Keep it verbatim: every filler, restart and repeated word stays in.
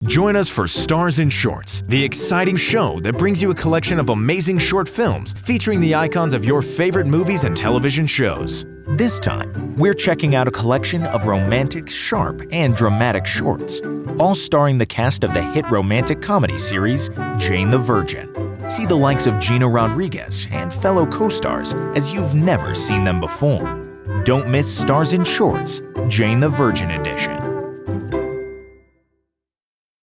Join us for Stars in Shorts, the exciting show that brings you a collection of amazing short films featuring the icons of your favorite movies and television shows. This time, we're checking out a collection of romantic, sharp, and dramatic shorts, all starring the cast of the hit romantic comedy series Jane the Virgin. See the likes of Gina Rodriguez and fellow co-stars as you've never seen them before. Don't miss Stars in Shorts, Jane the Virgin edition.